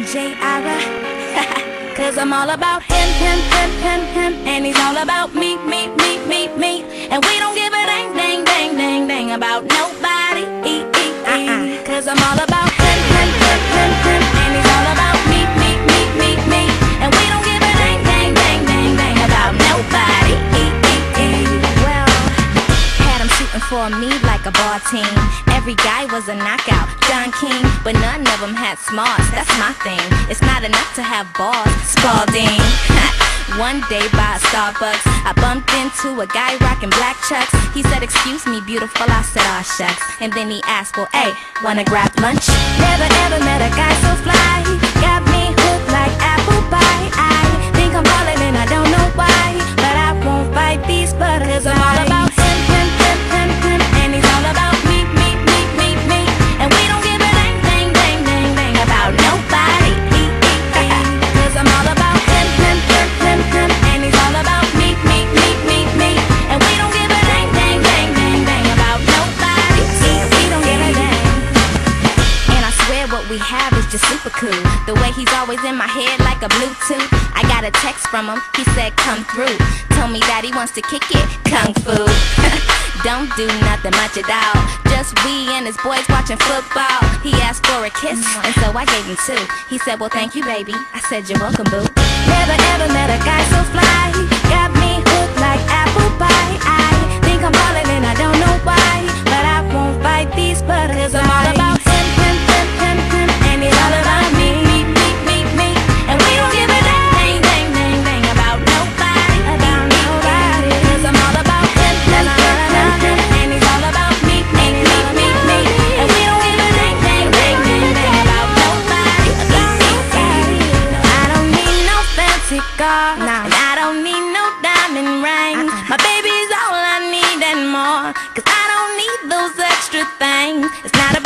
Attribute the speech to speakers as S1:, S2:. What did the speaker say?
S1: DJ Ira. Cause I'm all about him, and he's all about me. And we don't give a dang about nobody. Cause I'm all about him, and he's all about me. And we don't give a dang about nobody. Well, had him shooting for me like a ball team. Every guy was a knockout, Don King, but none of them had smarts. That's my thing. It's not enough to have balls, Spalding. One day by a Starbucks, I bumped into a guy rocking black chucks. He said, "Excuse me, beautiful." I said, "Aw, shucks." And then he asked, "Well, hey, wanna grab lunch?" Never ever met a guy so fly. Got me hooked like apple pie. I think I'm falling and I don't know why, but I won't fight these butterflies. I'm all about him, and he's all about me. And we don't give a dang about nobody. Cause I'm all about him, and he's all about me. And we don't give a dang about nobody. We don't give a dang. And I swear what we have is just super cool. The way he's always in my head like a Bluetooth. I got a text from him, he said come through. Told me that he wants to kick it, kung fu. Don't do nothing much at all. Just we and his boys watching football. He asked for a kiss, and so I gave him two. He said, "Well, thank you, baby." I said, "You're welcome, boo." Never ever met a guy so fly. Got me hooked like apple pie. I think I'm falling and I don't know why, but I won't fight these butterflies. I'm all about him, and he's all about me. And we don't give a dang about nobody. Cause I'm all about him, and he's all about me. And we don't give a dang about nobody. No, I don't need no fancy car, and I don't need no diamond rings. My baby's all I need and more. Cause I don't need those extra things. It's not